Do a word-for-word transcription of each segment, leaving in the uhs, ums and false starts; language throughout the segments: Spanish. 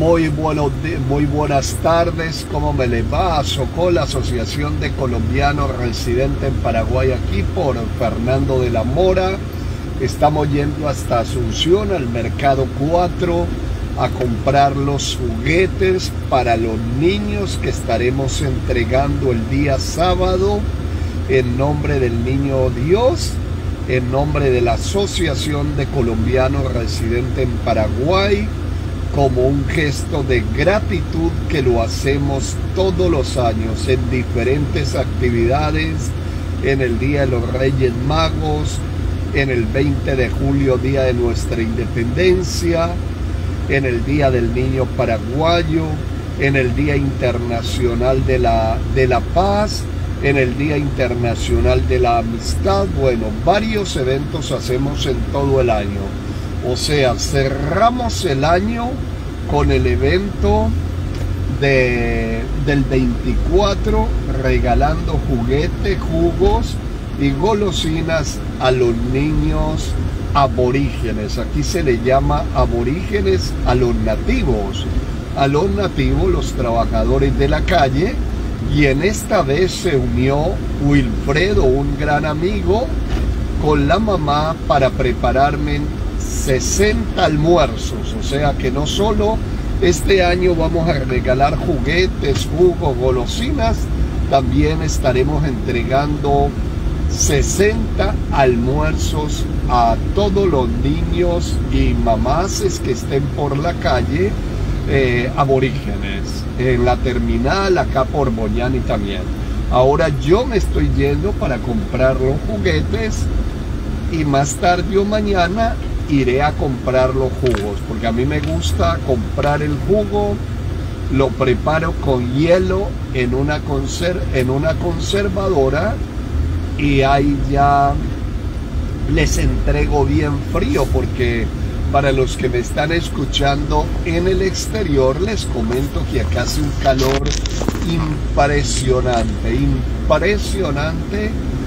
Muy, buenos di- muy buenas tardes, ¿cómo me le va? A Socol, Asociación de Colombianos Residentes en Paraguay, aquí por Fernando de la Mora. Estamos yendo hasta Asunción, al Mercado cuatro, a comprar los juguetes para los niños que estaremos entregando el día sábado en nombre del Niño Dios, en nombre de la Asociación de Colombianos Residentes en Paraguay, como un gesto de gratitud que lo hacemos todos los años en diferentes actividades, en el Día de los Reyes Magos, en el veinte de julio, Día de nuestra Independencia, en el Día del Niño Paraguayo, en el Día Internacional de la, de la Paz, en el Día Internacional de la Amistad. Bueno, varios eventos hacemos en todo el año. O sea, cerramos el año con el evento de, del veinticuatro, regalando juguetes, jugos y golosinas a los niños aborígenes. Aquí se le llama aborígenes a los nativos. A los nativos, los trabajadores de la calle. Y en esta vez se unió Wilfredo, un gran amigo, con la mamá para prepararme sesenta almuerzos. O sea que no solo este año vamos a regalar juguetes, jugos, golosinas, también estaremos entregando sesenta almuerzos a todos los niños y mamases que estén por la calle, eh, aborígenes, en la terminal acá por Boñani también. Ahora yo me estoy yendo para comprar los juguetes y más tarde o mañana iré a comprar los jugos, porque a mí me gusta comprar el jugo, lo preparo con hielo en una, conser en una conservadora y ahí ya les entrego bien frío, porque para los que me están escuchando en el exterior les comento que acá hace un calor impresionante, impresionante.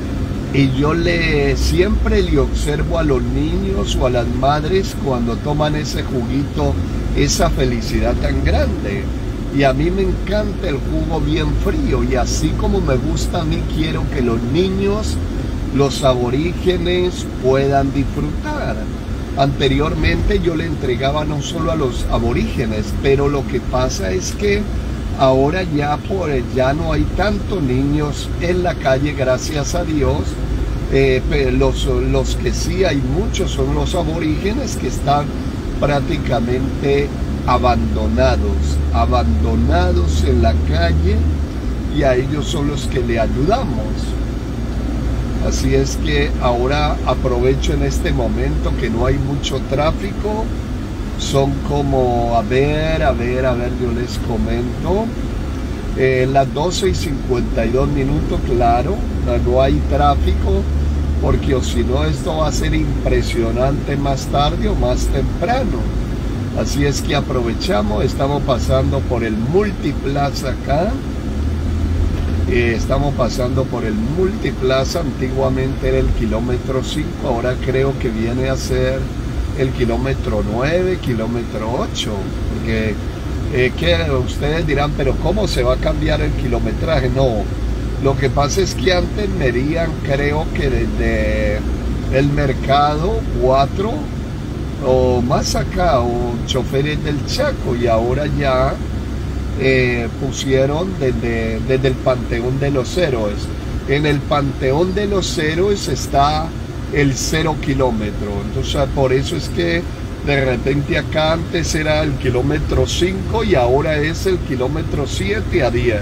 Y yo le, siempre le observo a los niños o a las madres cuando toman ese juguito, esa felicidad tan grande. Y a mí me encanta el jugo bien frío, y así como me gusta a mí, quiero que los niños, los aborígenes, puedan disfrutar. Anteriormente yo le entregaba no solo a los aborígenes, pero lo que pasa es que ahora ya, por, ya no hay tantos niños en la calle, gracias a Dios. Eh, los, los que sí hay muchos son los aborígenes, que están prácticamente abandonados, abandonados en la calle, y a ellos son los que le ayudamos. Así es que ahora aprovecho en este momento que no hay mucho tráfico. Son como, a ver, a ver, a ver, yo les comento, eh, las doce y cincuenta y dos minutos, claro, no hay tráfico, porque o si no esto va a ser impresionante más tarde o más temprano. Así es que aprovechamos, estamos pasando por el Multiplaza acá, eh, estamos pasando por el Multiplaza, antiguamente era el kilómetro cinco, ahora creo que viene a ser el kilómetro nueve, kilómetro ocho, porque eh, que ustedes dirán, pero ¿cómo se va a cambiar el kilometraje? No, lo que pasa es que antes medían, creo que desde el Mercado cuatro o más acá, o Choferes del Chaco, y ahora ya eh, pusieron desde, desde el Panteón de los Héroes. En el Panteón de los Héroes está el cero kilómetro, entonces por eso es que de repente acá antes era el kilómetro cinco y ahora es el kilómetro siete a diez.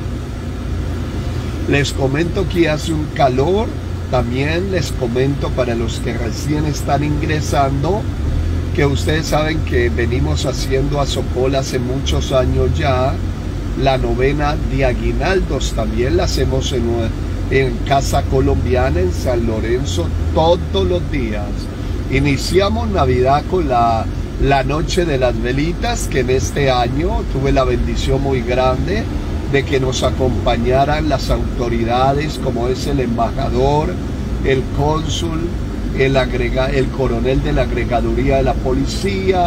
Les comento que hace un calor. También les comento para los que recién están ingresando, que ustedes saben que venimos haciendo a Socol hace muchos años ya la novena de aguinaldos. También la hacemos en en Casa Colombiana en San Lorenzo todos los días. Iniciamos Navidad con la, la noche de las velitas, que en este año tuve la bendición muy grande de que nos acompañaran las autoridades, como es el embajador, el cónsul, el, agrega, el coronel de la agregaduría de la policía,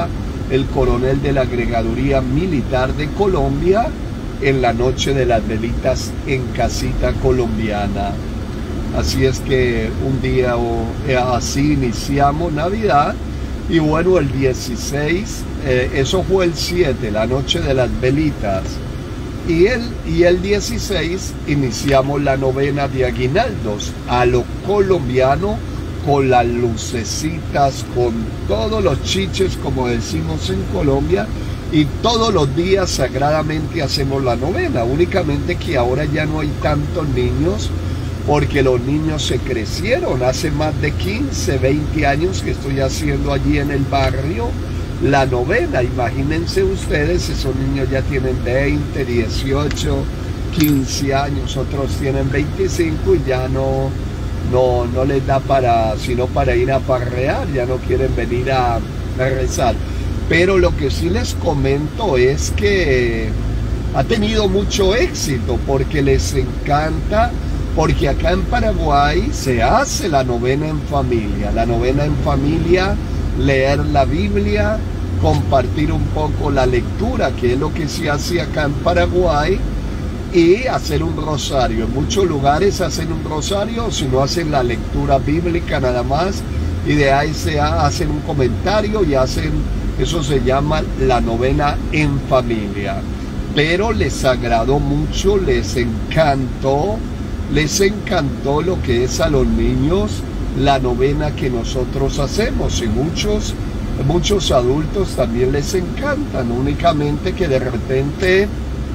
el coronel de la Agregaduría Militar de Colombia, en la noche de las velitas en Casita Colombiana. Así es que un día así iniciamos Navidad. Y bueno, el dieciséis, eh, eso fue el siete, la noche de las velitas. Y el, y el dieciséis iniciamos la novena de aguinaldos, a lo colombiano, con las lucecitas, con todos los chiches, como decimos en Colombia, y todos los días sagradamente hacemos la novena. Únicamente que ahora ya no hay tantos niños, porque los niños se crecieron. Hace más de quince, veinte años que estoy haciendo allí en el barrio la novena. Imagínense ustedes, esos niños ya tienen veinte, dieciocho, quince años, otros tienen veinticinco y ya no, no, no les da para, sino para ir a parrear, ya no quieren venir a, a rezar. Pero lo que sí les comento es que ha tenido mucho éxito, porque les encanta. Porque acá en Paraguay se hace la novena en familia, la novena en familia, leer la Biblia, compartir un poco la lectura, que es lo que se hace acá en Paraguay, y hacer un rosario. En muchos lugares hacen un rosario, si no hacen la lectura bíblica nada más, y de ahí se hacen un comentario y hacen, eso se llama la novena en familia. Pero les agradó mucho, les encantó. Les encantó lo que es a los niños la novena que nosotros hacemos, y muchos, muchos adultos también les encantan. Únicamente que de repente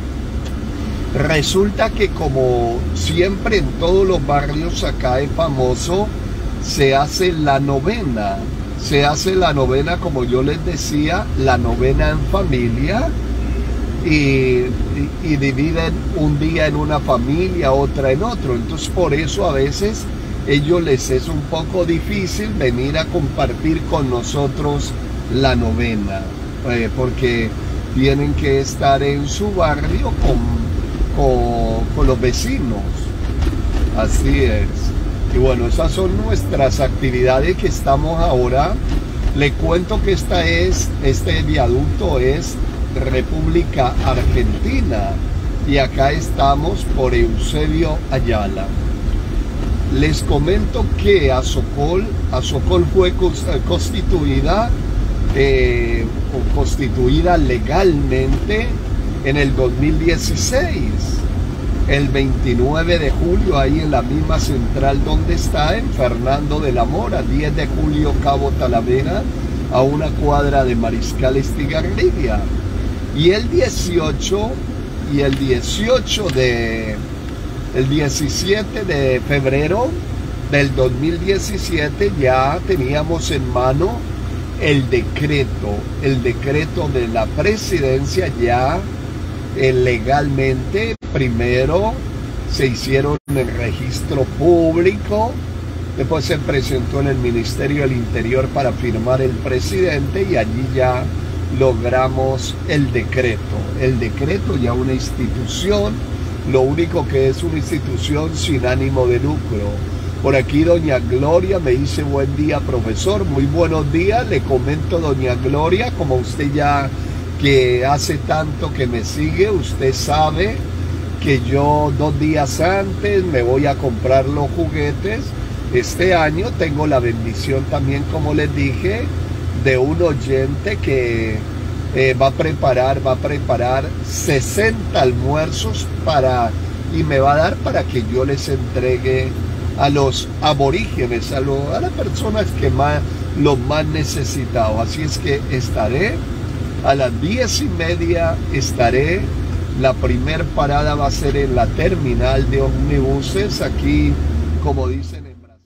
resulta que, como siempre en todos los barrios acá es famoso, se hace la novena. Se hace la novena, como yo les decía, la novena en familia. Y, y, y dividen un día en una familia, otra en otro. Entonces por eso a veces ellos les es un poco difícil venir a compartir con nosotros la novena, eh, porque tienen que estar en su barrio con, con, con los vecinos. Así es. Y bueno, esas son nuestras actividades que estamos ahora. Le cuento que esta es, este viaducto es República Argentina, y acá estamos por Eusebio Ayala. Les comento que Azocol, Azocol fue constituida, eh, constituida legalmente en el dos mil dieciséis, el veintinueve de julio, ahí en la misma central donde está, en Fernando de la Mora, diez de julio, Cabo Talavera, a una cuadra de Mariscal Estigarribia. Y el dieciocho y el dieciocho de el diecisiete de febrero del dos mil diecisiete ya teníamos en mano el decreto, el decreto de la presidencia. Ya eh, legalmente primero se hicieron en el registro público, después se presentó en el Ministerio del Interior para firmar el presidente, y allí ya logramos el decreto. El decreto ya una institución, lo único que es una institución sin ánimo de lucro. Por aquí doña Gloria me dice: buen día, profesor. Muy buenos días. Le comento, doña Gloria, como usted ya que hace tanto que me sigue, usted sabe que yo dos días antes me voy a comprar los juguetes. Este año tengo la bendición también, como les dije, de un oyente que eh, va a preparar, va a preparar sesenta almuerzos para, y me va a dar para que yo les entregue a los aborígenes, a, lo, a las personas que más, los más necesitados. Así es que estaré a las diez y media, estaré, la primer parada va a ser en la terminal de ómnibuses, aquí, como dicen en Brasil.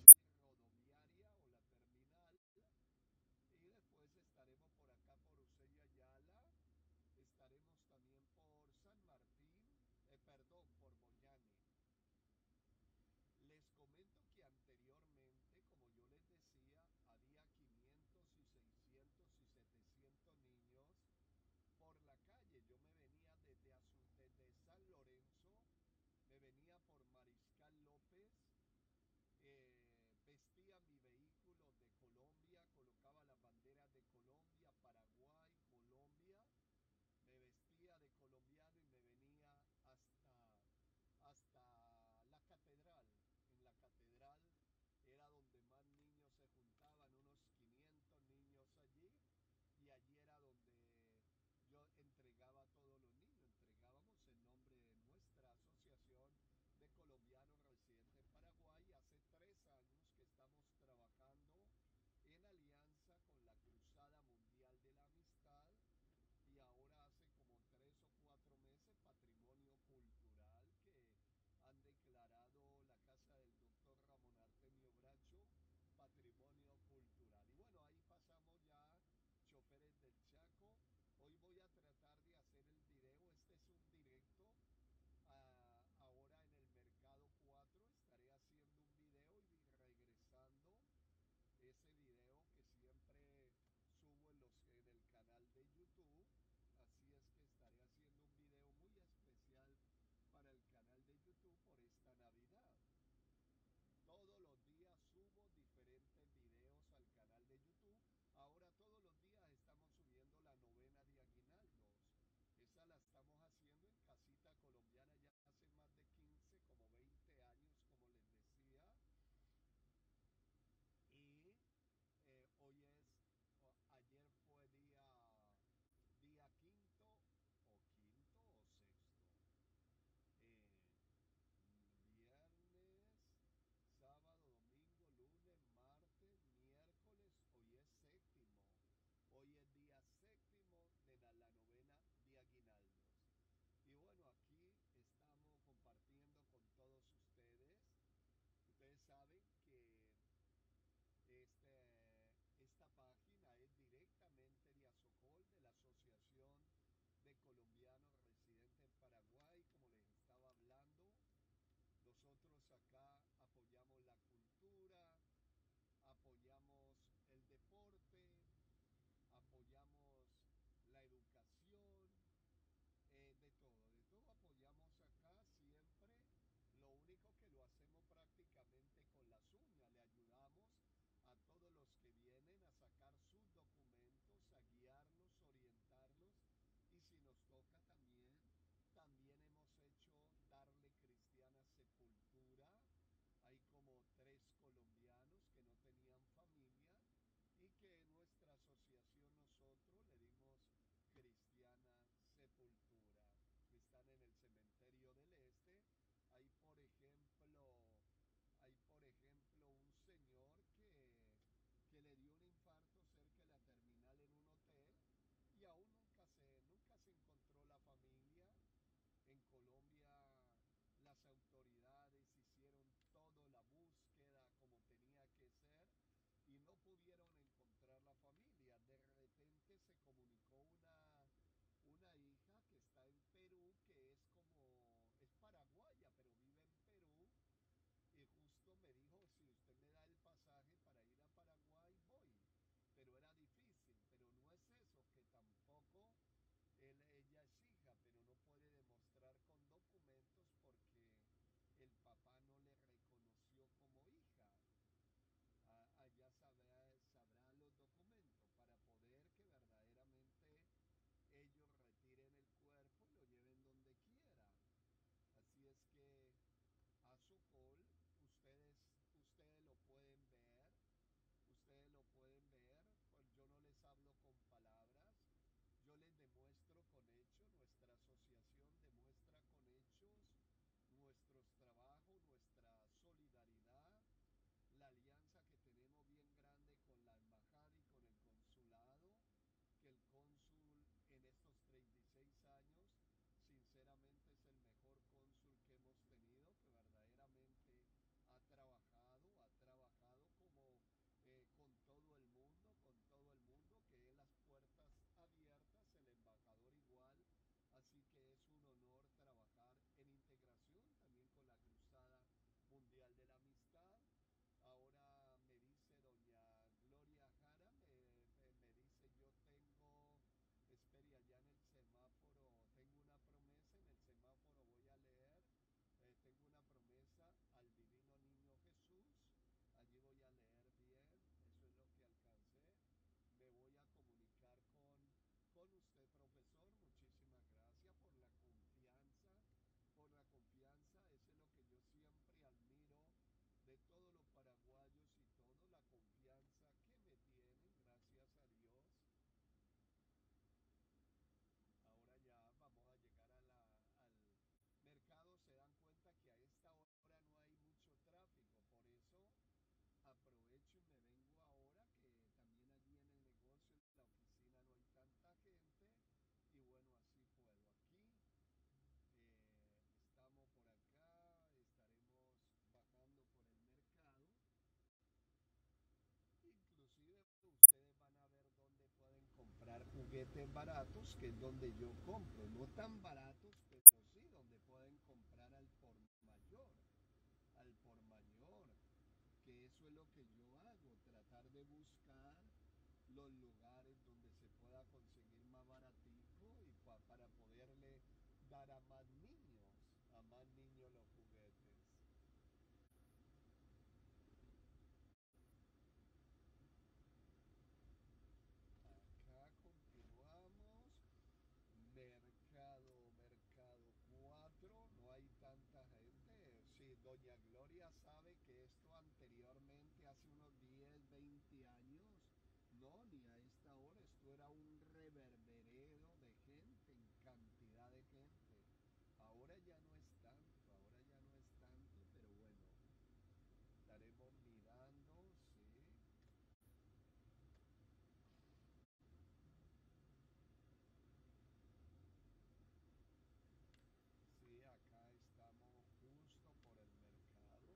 juguetes baratos, que es donde yo compro, no tan baratos, pero sí, donde pueden comprar al por mayor, al por mayor, que eso es lo que yo hago, tratar de buscar los lugares donde se pueda conseguir más baratico y pa, para poderle dar a más niños, a más niños los juguetes. Acá continuamos. Mercado, Mercado cuatro, no hay tanta gente. Sí, Doña Gloria sabe que esto anteriormente, hace unos diez veinte años, no, ni a esta hora, esto era un reverberero de gente, en cantidad de gente. Ahora ya no es tanto, ahora ya no es tanto, pero bueno, estaremos mirando, sí. Sí, acá estamos justo por el mercado.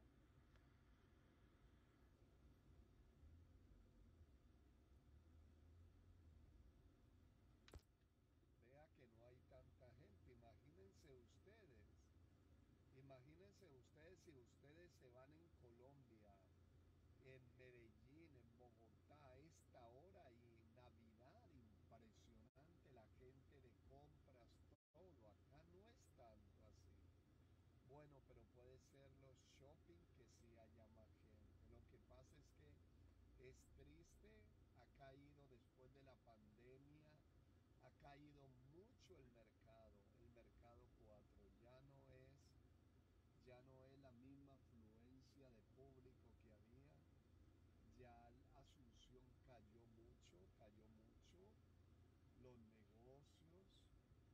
Vea que no hay tanta gente. Imagínense ustedes. Imagínense ustedes si ustedes se van en Colombia, en Medellín, en Bogotá, a esta hora y Navidad, impresionante la gente de compras, todo. Acá no es tanto así. Bueno, pero puede ser los shopping que sí haya más gente. Lo que pasa es que es triste, ha caído después de la pandemia, ha caído mucho el mercado, el mercado cuatro ya no es, ya no es la misma afluencia de público que había, ya Asunción cayó mucho, cayó mucho, los negocios,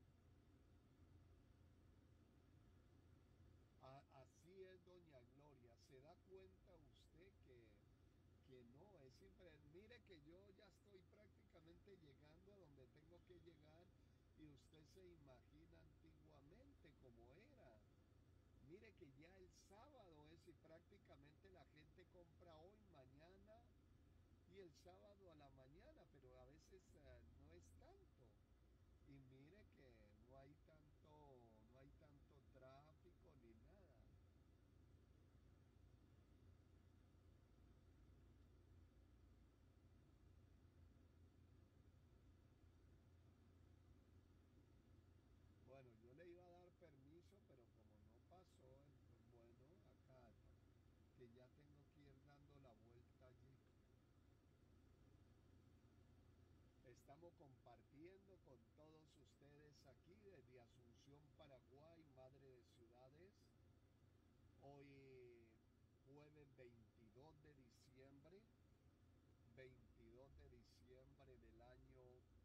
a, así es doña Gloria, se da cuenta usted que que no, es siempre, mire que yo ya estoy prácticamente llegando a donde tengo que llegar y usted se imagina antiguamente cómo era. Mire que ya el sábado es y prácticamente la gente compra hoy, mañana y el sábado a la mañana, pero a veces uh, no es tanto. Y mire que no hay tanto, no hay tanto tráfico ni nada. Bueno, yo le iba a dar permiso, pero como no pasó, entonces bueno, acá que ya tengo que ir dando la vuelta allí. Estamos compartiendo con todos ustedes aquí desde Asunción, Paraguay, Madre de Ciudades. Hoy jueves veintidós de diciembre, veintidós de diciembre del año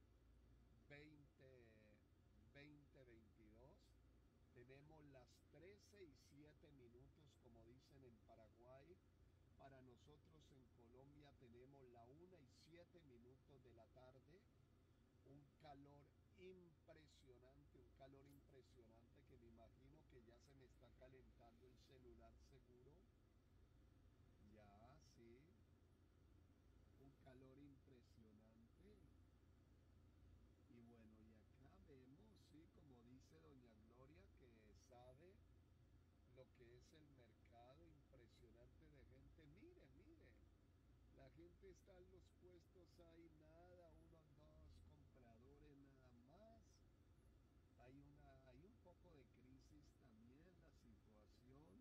veinte, veinte veintidós. Tenemos las trece y siete minutos, como dicen en Paraguay. Para nosotros en Colombia tenemos la una y siete minutos de la tarde. Un calor impresionante, un calor impresionante que me imagino que ya se me está calentando el celular seguro. Ya, sí, un calor impresionante. Y bueno, y acá vemos, sí, como dice doña Gloria, que sabe lo que es el mercado impresionante de gente. Mire, mire, la gente está en los puestos, hay nada, unos dos compradores nada más. Hay una, hay un poco de crisis también, la situación.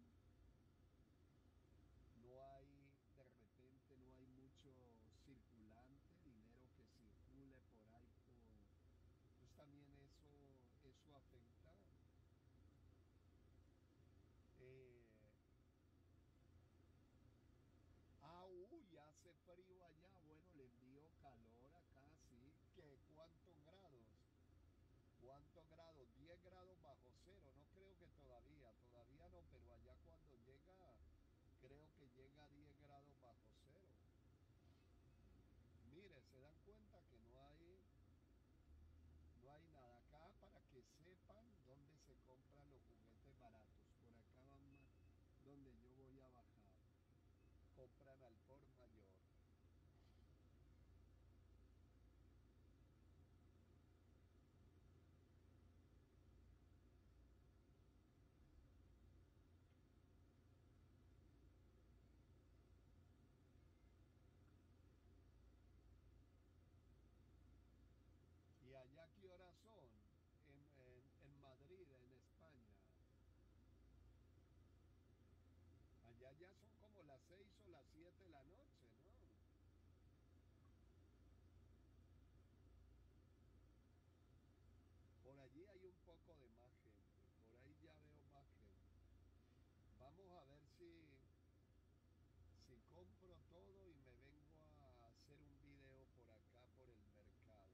No hay, de repente no hay mucho circulante, dinero que circule por ahí por, pues también eso, eso afecta. Eh, ah, uy, hace frío allá. Bueno, le envío calor acá, sí. ¿Qué? ¿Cuántos grados? ¿Cuántos grados? Diez grados bajo cero. No creo que todavía, todavía no, pero allá cuando llega, creo que llega a diez grados bajo cero. Mire, se dan cuenta que no hay, no hay nada acá para que sepan dónde se compran los juguetes baratos. Por acá van más, donde yo voy a bajar. Compran al por mayor. poco de más gente. Por ahí ya veo más gente. Vamos a ver si, si compro todo y me vengo a hacer un video por acá, por el mercado.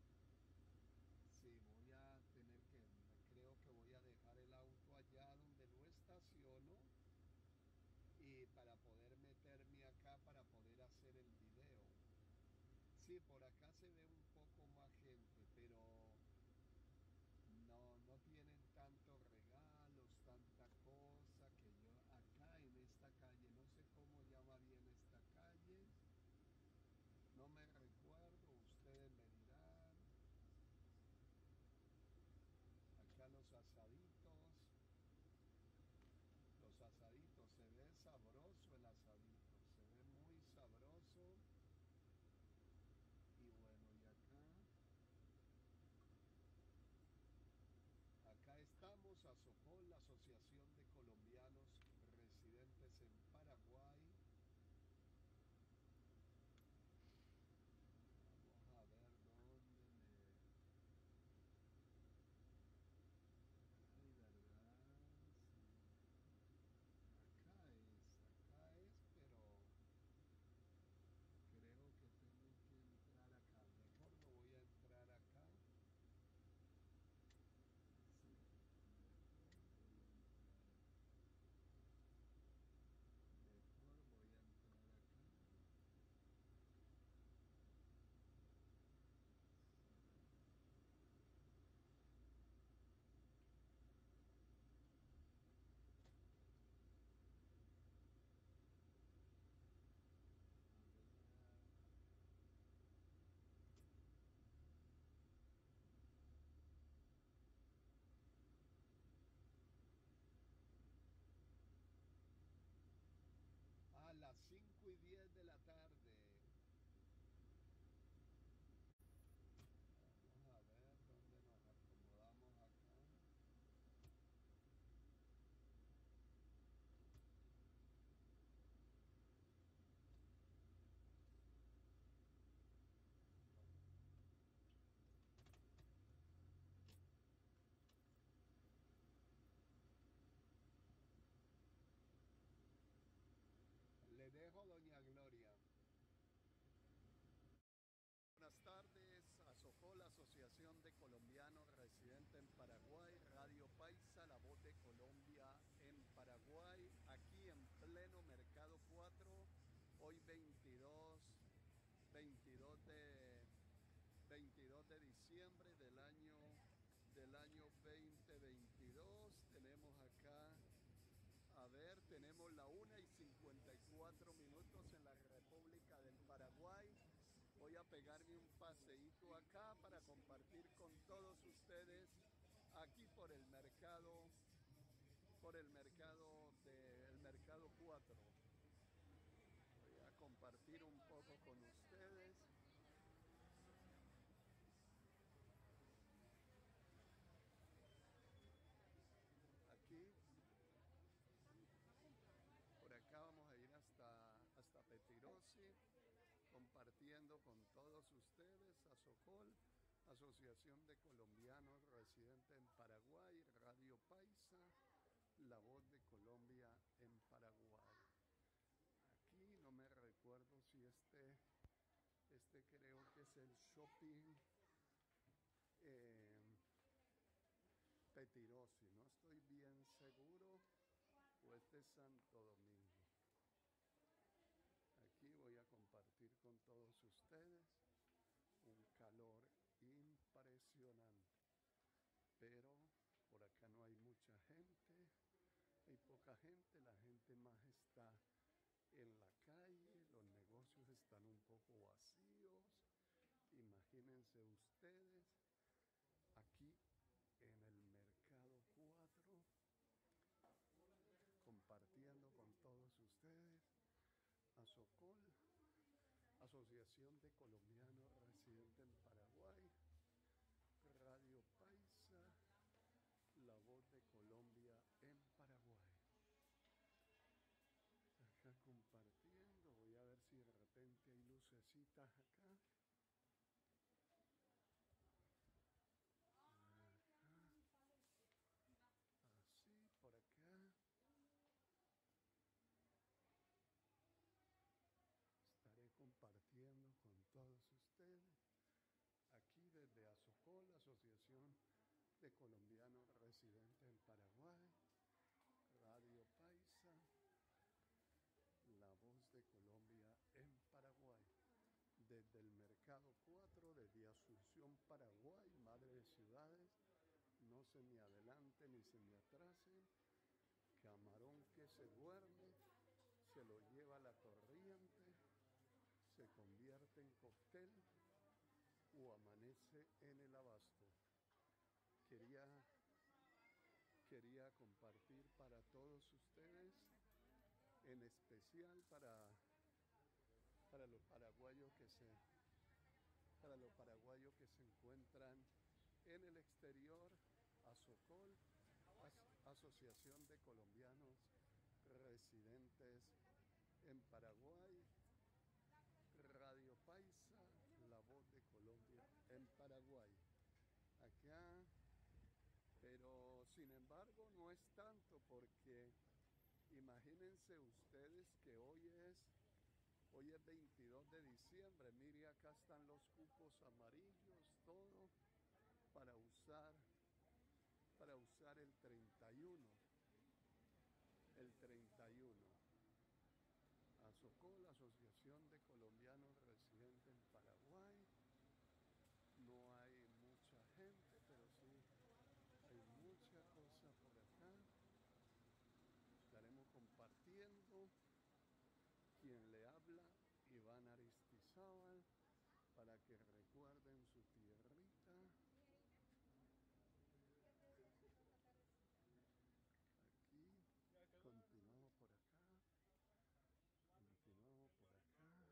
Sí, voy a tener que, creo que voy a dejar el auto allá donde lo estaciono y para poder meterme acá para poder hacer el video. Sí, por acá se ve un poco más gente, pero no, no tienen tantos regalos, tanta cosa que yo acá en esta calle, no sé cómo llama bien esta calle, no me recuerdo, ustedes me dirán. Acá los asaditos, los asaditos, se ve sabroso el asadito, se ve muy sabroso. Y bueno, y acá, acá estamos, ASOCOL, la Asociación de Colombianos Residentes en Paraguay. Vamos a ver dónde me... Ay, verdad, sí. Acá es, acá es, pero creo que tengo que entrar acá. Mejor no voy a entrar acá. Sí, mejor voy a entrar. Mejor voy a entrar acá. A las cinco y diez de la tarde. Vamos a ver dónde nos acomodamos acá. Le dejo, doña Gloria. Buenas tardes, ASOCOL, la Asociación de Colombianos Residentes en Paraguay, Radio Paisa, la voz de Colombia en Paraguay, aquí en pleno Mercado cuatro, hoy veintidós, veintidós de, veintidós de diciembre del año, del año veinte veintidós. Tenemos acá, a ver, tenemos la una y cincuenta y cuatro minutos en la República del Paraguay. Voy a pegarme un paseíto acá para compartir con todos ustedes aquí por el mercado, por el mercado del mercado cuatro. Voy a compartir un poco con ustedes. Aquí, por acá vamos a ir hasta, hasta Petirosi, compartiendo con todos ustedes, ASOCOL, Asociación de Colombianos Residentes en Paraguay, Radio Paisa, la voz de Colombia en Paraguay. Aquí no me recuerdo si este, este creo que es el shopping eh, Petirosi, no estoy bien seguro, o este es Santo Domingo. Aquí voy a compartir con todos ustedes un calor impresionante, pero por acá no hay mucha gente, hay poca gente, la gente más está en la calle, los negocios están un poco vacíos. Imagínense ustedes aquí en el Mercado cuatro, compartiendo con todos ustedes, ASOCOL, Asociación de Colombianos Residentes en Paraguay, Radio Paisa, la voz de Colombia en Paraguay. Acá compartiendo, voy a ver si de repente hay lucecitas acá. Acá. desde el Mercado cuatro, desde Asunción, Paraguay, Madre de Ciudades. No se me adelante ni se me atrasen. Camarón que se duerme, se lo lleva la corriente, se convierte en cóctel o amanece en el abasto. Quería, quería compartir para todos ustedes, en especial para, para los paraguayos que se, para los paraguayos que se encuentran en el exterior, ASOCOL, As- Asociación de Colombianos Residentes en Paraguay, Radio Paisa, La Voz de Colombia en Paraguay. Acá, pero sin embargo no es tanto, porque imagínense ustedes que hoy es hoy es veintidós de diciembre. Mire, acá están los cupos amarillos, todo para usar para usar el treinta y uno. El treinta y uno. ASOCOL, Asociación de Colombianos Residentes en Paraguay. No hay mucha gente, pero sí hay mucha cosa por acá. Estaremos compartiendo. Quien le habla, Iván Aristizábal, para que recuerden su tierrita. Aquí, continuamos por acá. Continuamos por acá,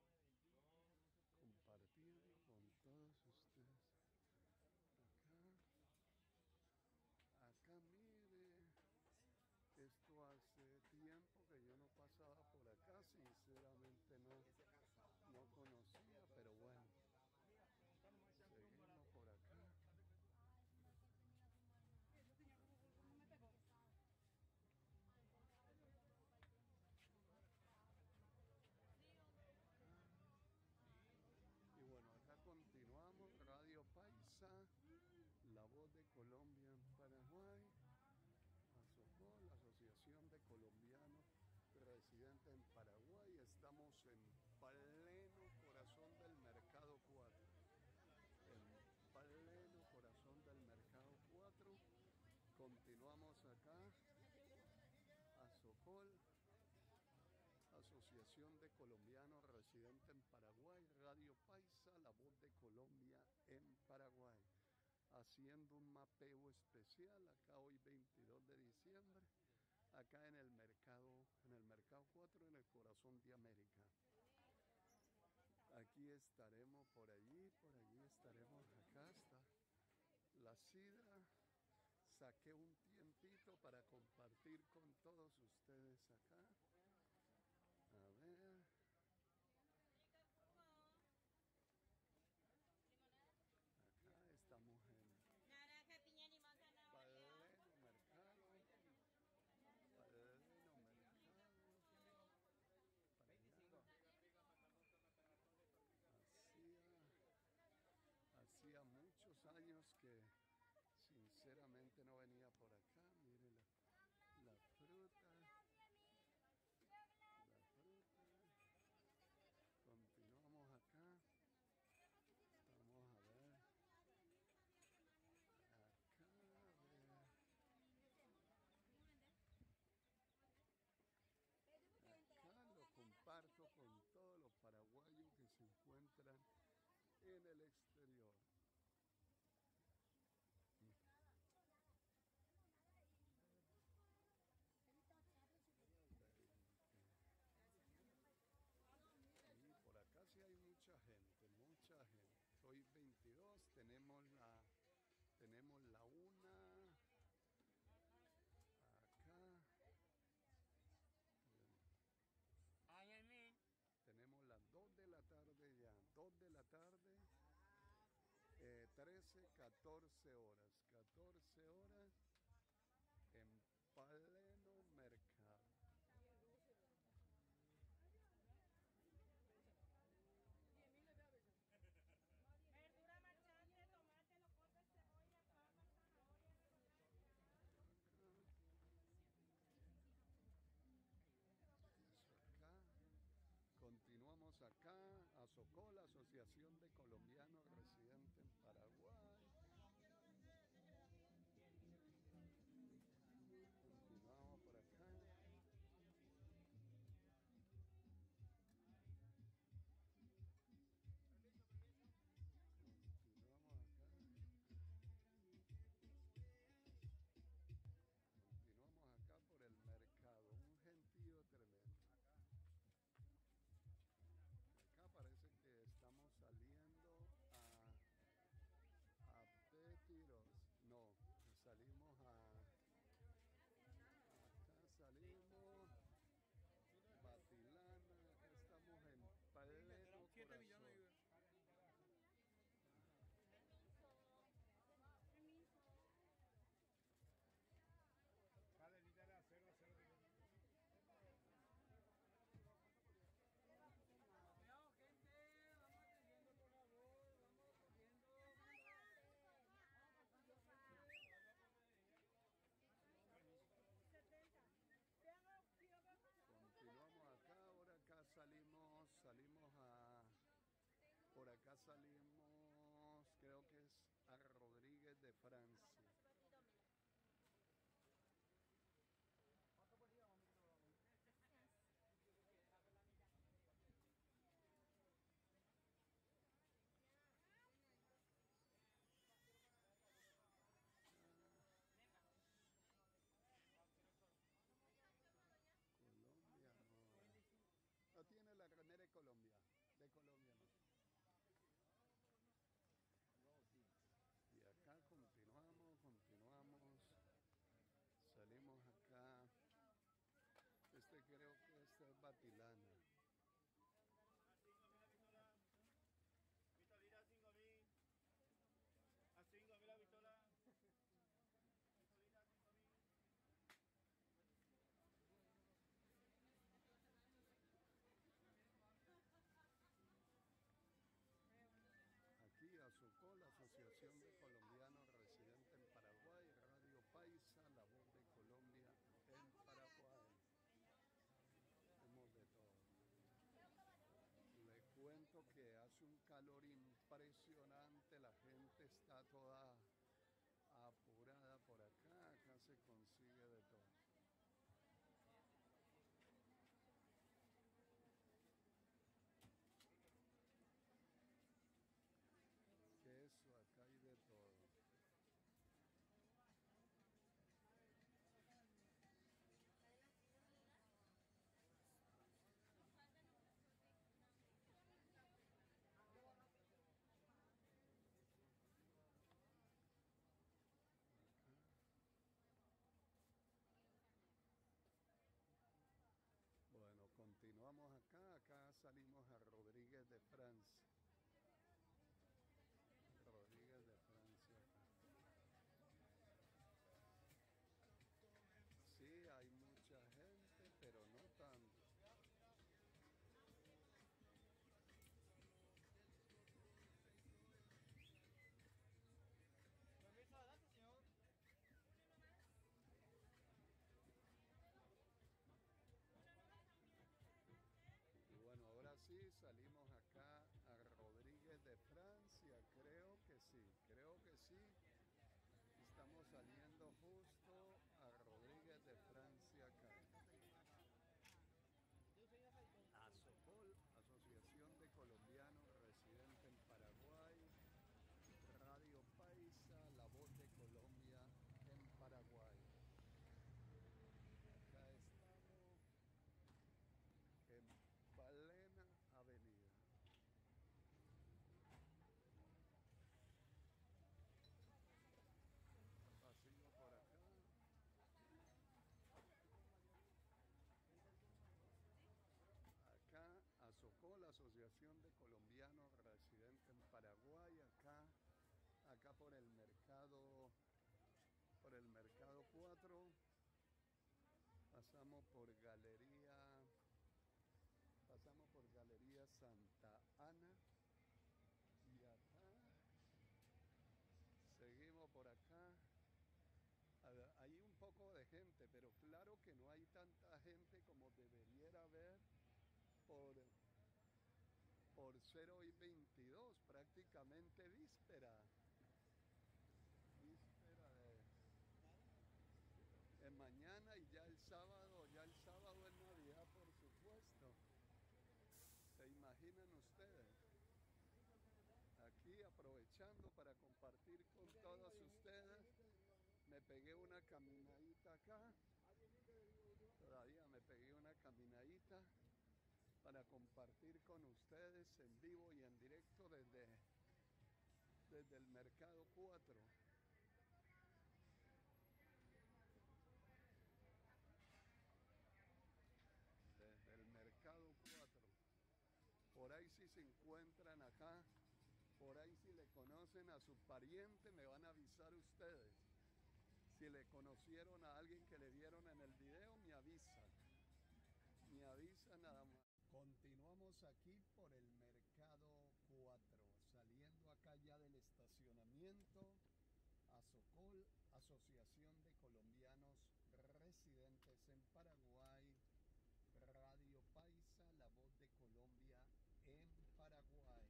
compartiendo con todos ustedes. Acá, acá mire, esto hace tiempo que yo no pasaba por acá, sinceramente no, no conocía, pero bueno, seguimos por acá. Y bueno, acá continuamos, Radio Paisa, La Voz de Colombia en Paraguay, ASOCOL, la Asociación de Colombianos Residentes en Paraguay. Estamos en pleno corazón del Mercado cuatro, en pleno corazón del Mercado cuatro. Continuamos acá, ASOCOL, Asociación de Colombianos Residentes en Paraguay, Radio Paisa, La Voz de Colombia en Paraguay, haciendo un mapeo especial acá hoy veintidós de diciembre, acá en el mercado, en el Mercado cuatro, en el corazón de América. Aquí estaremos, por allí, por allí estaremos. Acá está la sidra. Saqué un tiempito para compartir con todos ustedes acá. A ver. Acá estamos en Naranja, piña, limón, zanahoria. pleno mercado. Pleno mercado. veinticinco. Hacía, hacía muchos años que sinceramente no venía por acá. Mire la, la fruta. La fruta. Continuamos acá. Vamos a ver. Acá, a ver. Acá lo comparto con todos los paraguayos que se encuentran en el exterior. Y por acá sí hay mucha gente, mucha gente. Hoy veintidós, tenemos la, tenemos la una, acá. Tenemos las dos de la tarde ya, dos de la tarde, eh, trece, catorce horas, catorce horas en pleno mercado. Verdura marchante, tomate, locote, cebolla, papa, zanahoria. Acá. Continuamos acá, ASOCOL, Asociación de Colombianos Residentes en Paraguay. Continuamos por acá. Continuamos acá. Continuamos acá por el mercado. Un gentío tremendo. Acá parece que estamos saliendo a, a Petiros. No, salimos a... Acá salimos Batilana, acá estamos en pleno corazón. Cadenita de acero, acero. Cuidado, gente, vamos atendiendo, por favor, vamos atendiendo. Continuamos acá, ahora acá salimos, salimos a, por acá salimos, creo que es a Rodríguez de Francia. Colombia no. No tiene la remera de Colombia. De Colombia no. Y acá continuamos, continuamos. Salimos acá. Este creo que este es Batilana. Vitolina a cinco mil. A cinco mil la Vitola. Vitolina a cinco mil. Aquí ASOCOL, la Asociación de Colombianos Residentes en Paraguay, Radio Paisa, La Voz de Colombia en Paraguay. Tenemos de todo. Le cuento que hace un calor impresionante, la gente está toda apurada por acá, acá se consigue de todo. Queso, acá hay de todo. Bueno, continuamos acá, acá salimos a Rodríguez de Francia. Rodríguez de Francia. Sí, hay mucha gente, pero no tanto. Permiso, adelante, señor. Y bueno, ahora sí salimos acá a Rodríguez de Francia, creo que sí, creo que sí. Estamos saliendo justo a Rodríguez de Francia acá. ASOCOL, Asociación de Colombianos Residentes en Paraguay, Radio Paisa, La Voz de Colombia en Paraguay. Acá estamos en plena avenida. Pasillo por acá. Acá ASOCOL, la Asociación de Colombianos Residentes en Paraguay, acá, acá por el mercado, por el mercado cuatro, pasamos por Galería, pasamos por Galería Santa Ana y acá, seguimos por acá. Hay un poco de gente, pero claro que no hay tanta gente como debería haber por, por ser hoy veintidós, prácticamente víspera. Víspera de, de mañana y ya el sábado, ya el sábado es Navidad, por supuesto. ¿Se imaginan ustedes? Aquí aprovechando para compartir con todos ustedes, me pegué una caminadita acá. Todavía me pegué una caminadita para compartir con ustedes en vivo y en directo desde, desde el Mercado cuatro. Desde el Mercado cuatro. Por ahí si se encuentran acá, por ahí si le conocen a su pariente, me van a avisar ustedes. Si le conocieron a alguien que le vieron en el video, me avisan. Me avisan nada más. Continuamos aquí por el Mercado cuatro, saliendo acá ya del estacionamiento. ASOCOL, Asociación de Colombianos Residentes en Paraguay. Radio Paisa, la voz de Colombia en Paraguay.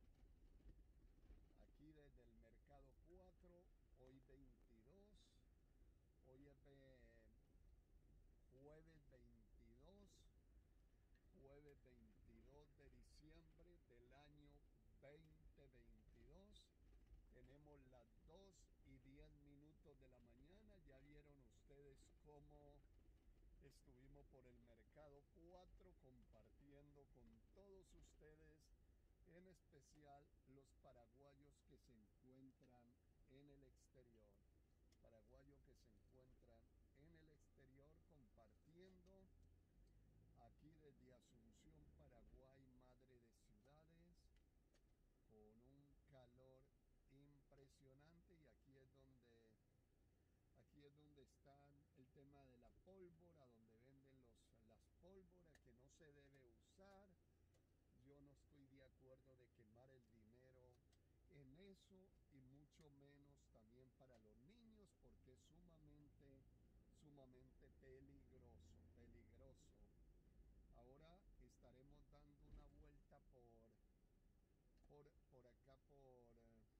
Aquí desde el Mercado cuatro, hoy veintidós, hoy es eh, jueves veintidós, jueves veintidós de diciembre del año veinte veintidós. Tenemos las dos y diez minutos de la mañana. Ya vieron ustedes cómo estuvimos por el Mercado cuatro compartiendo con todos ustedes, en especial los paraguayos que se encuentran en el exterior. Paraguayos que se encuentran en el exterior compartiendo aquí desde Asunción, Paraguay, madre de ciudades, con un calor impresionante. Y aquí es donde Aquí es donde está el tema de la pólvora, donde venden los, las pólvoras que no se debe usar. Yo no estoy de acuerdo de quemar el dinero en eso, y mucho menos también para los niños, porque es sumamente, sumamente peligroso, peligroso. Ahora estaremos dando una vuelta por, por, por acá, por...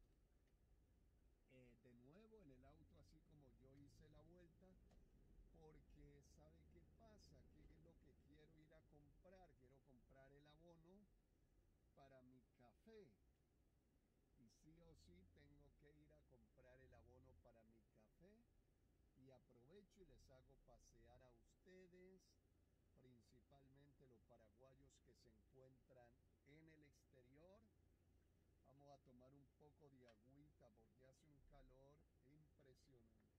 Eh, de nuevo en el auto, así como yo hice la vuelta, porque ¿sabe qué pasa? ¿Qué es lo que quiero ir a comprar? Quiero comprar el abono para mi café, y sí o sí tengo que ir a comprar el abono para mi café, y aprovecho y les hago pasear a ustedes, principalmente los paraguayos que se encuentran en el exterior. Vamos a tomar un poco de agüita porque hace un calor impresionante.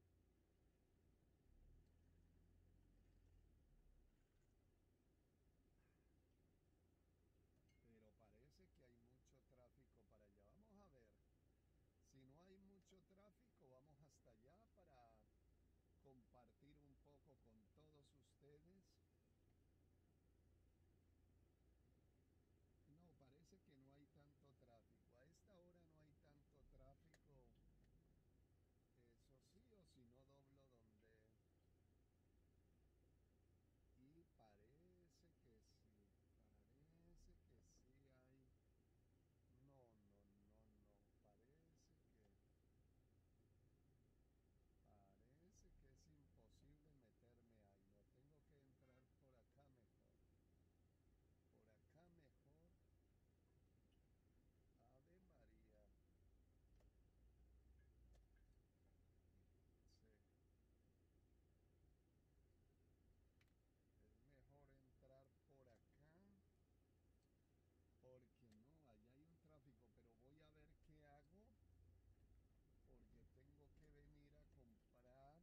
Pero parece que hay mucho tráfico para allá. Vamos a ver. Si no hay mucho tráfico, vamos hasta allá para compartir un poco con todos ustedes. No, parece que no hay tanto tráfico. A esta hora no hay tanto tráfico. Eso sí, o si no doblo donde... Y parece que sí, parece que sí hay... No, no, no, no, parece que... Parece que es imposible meterme ahí. No, tengo que entrar por acá mejor. Por acá mejor. Ave María. Sí. Es mejor entrar por acá, porque no, allá hay un tráfico, pero voy a ver qué hago, porque tengo que venir a comprar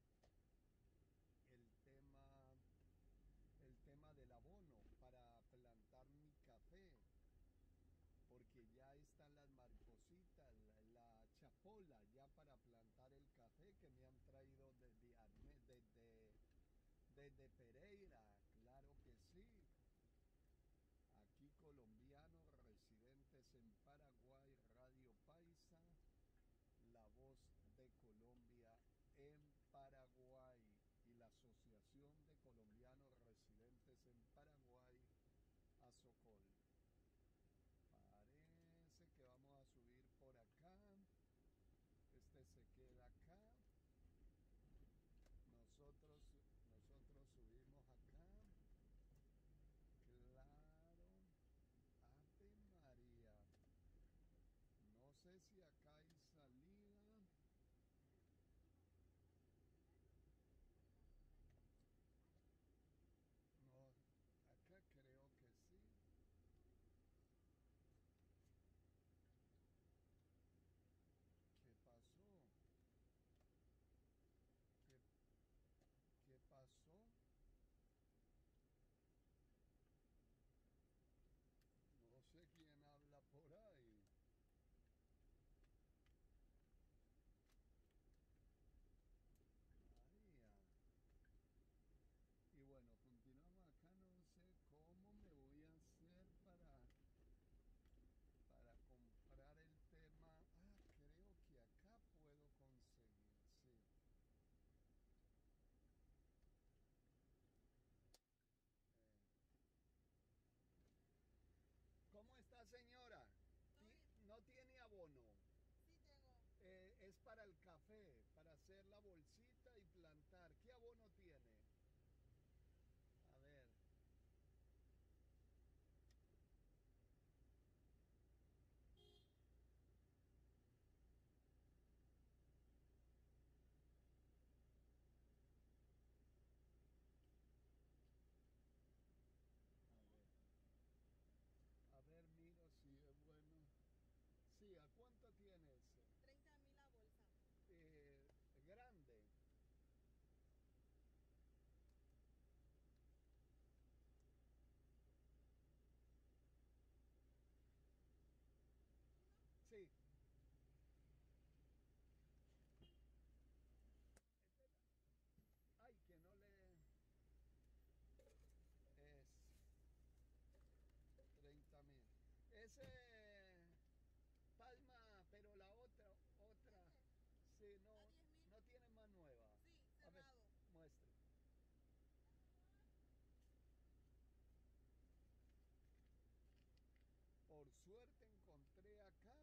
el tema, el tema del abono para plantar mi café, porque ya están las maripositas, la, la chapola ya para plantar el café que me han traído desde, desde, desde Pereira, claro que sí. Aquí colombianos residentes en Paraguay, Radio Paisa, la voz de Colombia en Paraguay, y la Asociación de Colombianos Residentes en Paraguay, ASOCOL. es para el café, para hacer la bolsita y plantar. ¿Qué abono tiene? A ver. A ver, miro si es bueno. Sí, ¿a cuánto tiene ese? treinta mil la bolsa. Eh, grande. Sí. Ay, que no le... Es treinta mil. Ese Palma, pero la otra, otra. Sí, no, ¿A diez mil? no tiene más nueva. Sí, A ver, cerrado. muestre. Por suerte encontré acá,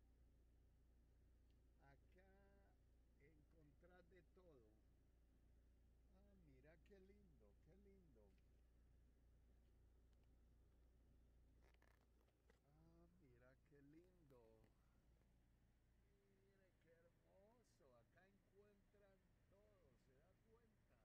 acá encontrar de todo. Ah, mira qué lindo, qué lindo. Ah, mira qué lindo. Mire qué hermoso. Acá encuentran todo, ¿se da cuenta?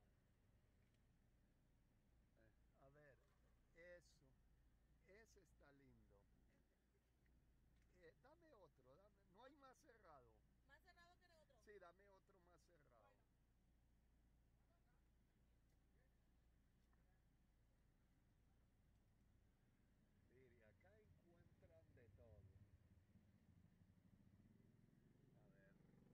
Eh, a ver, eso. Ese está lindo. Eh, dame otro, dame. No hay más cerrado. ¿Más cerrado que el otro? Sí, dame otro más cerrado. Bueno. Mire, acá encuentran de todo. A ver.